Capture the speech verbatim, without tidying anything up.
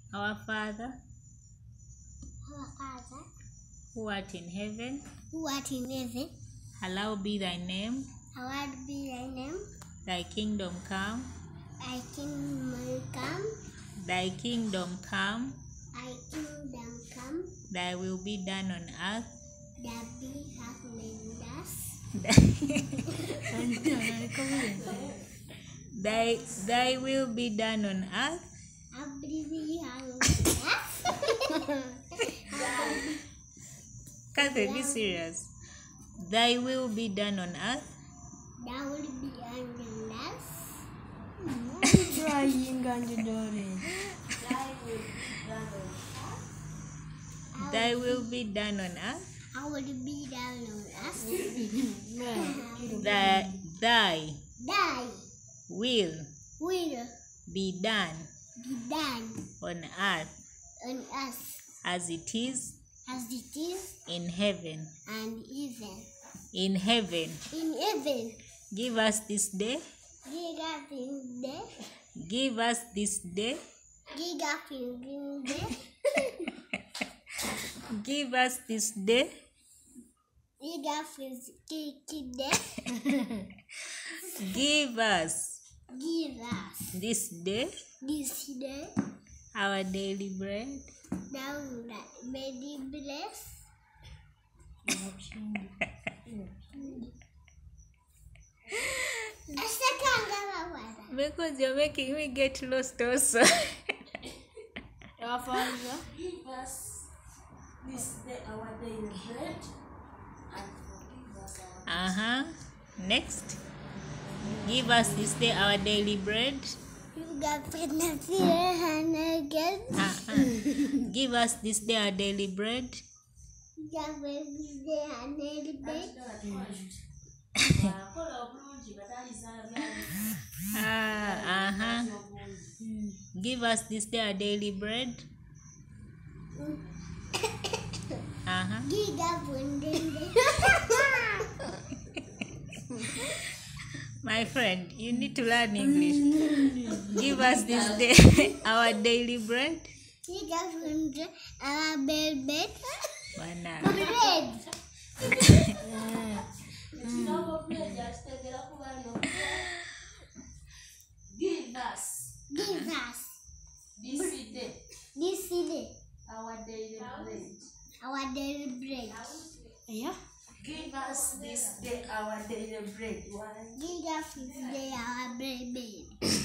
Our Father, Our Father, who art in heaven, who art in heaven, hallowed be thy name. hallowed be thy name. Thy kingdom come. Thy kingdom come. Thy kingdom come. Thy kingdom come. Thy will be done on earth. That be hath made us. thy, thy will be done on earth. I believe we have made us. Catherine, be serious. Thy will be done on earth. That will be on us. Trying on the door. Thy will be done on earth. I will be down on us. Thy, thy Thy will will be done be done on earth on us as it is as it is in heaven. and even In heaven. in heaven. Give us this day. Give us in day. Give us this day. Give us in day. Give us this day. Give us in day. Give us Give us this day this day. our daily bread. Now that may be blessed. A second one. Because you're making me get lost also. Our Father, Give us this day our daily bread, and forgive us our Uh-huh. Next. Give us this day our daily bread. You got fitness here and again. Uh-huh. Give us this day our daily bread. You got fitness there and again. Ah, uh-huh. Give us this day our daily bread. Uh-huh. You got fitness. My friend, you need to learn English. Give us this day our daily bread. You got fitness. Our baby. Wana. Bread. Give us Give us this day this day our daily bread. our daily bread. yeah. Give us this day our daily bread. Why? Give us this day our baby.